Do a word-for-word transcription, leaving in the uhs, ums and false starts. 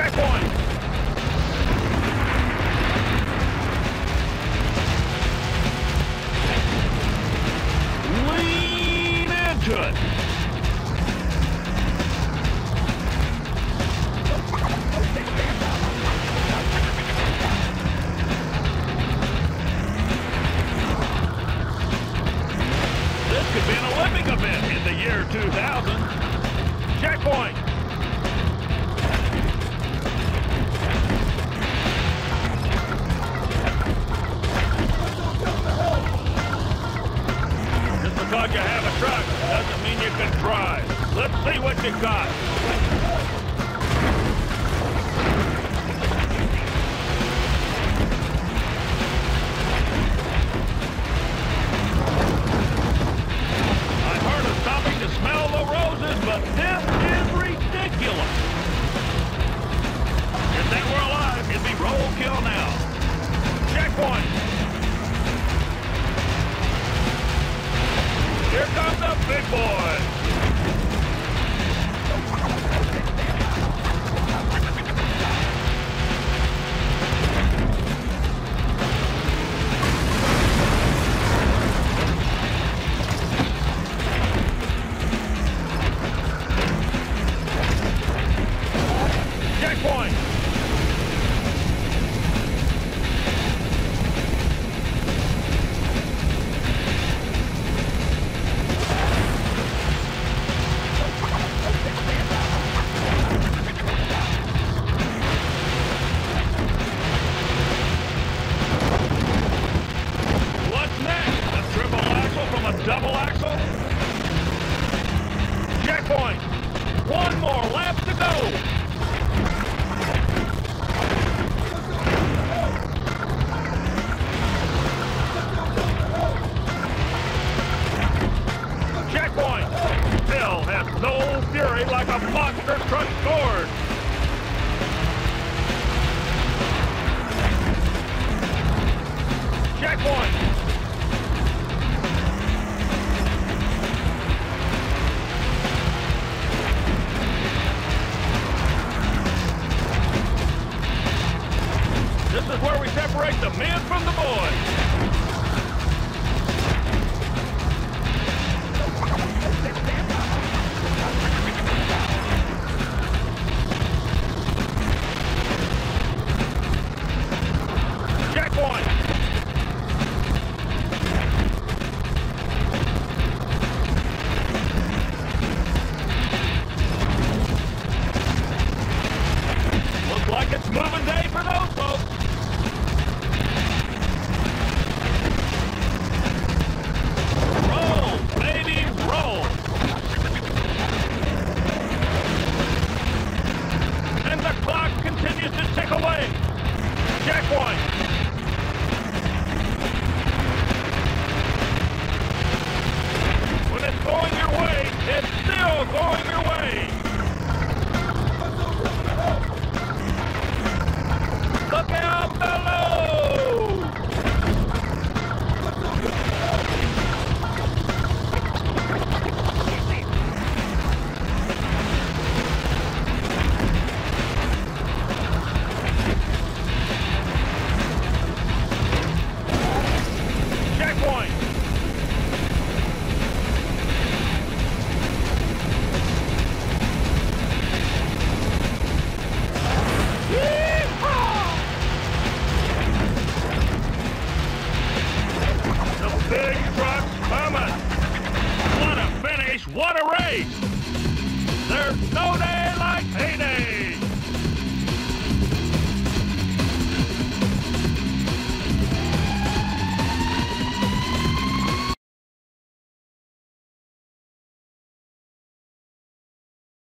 Checkpoint! Lean into it! This could be an Olympic event in the year two thousand. Checkpoint! Just because you have a truck doesn't mean you can drive. Let's see what you got. I've heard of stopping to smell the roses, but this is ridiculous. If that were alive, it'd be roll kill now. Checkpoint. Here comes the big boy. Checkpoint. What's next? A triple axle from a double axle? Checkpoint. One more lap to go. Checkpoint! Bill has no fury like a monster truck gourd! Checkpoint! This is where we separate the men from the boys! Checkpoint! Looks like it's moving day for those folks. Roll, baby, roll. And the clock continues to tick away. Checkpoint.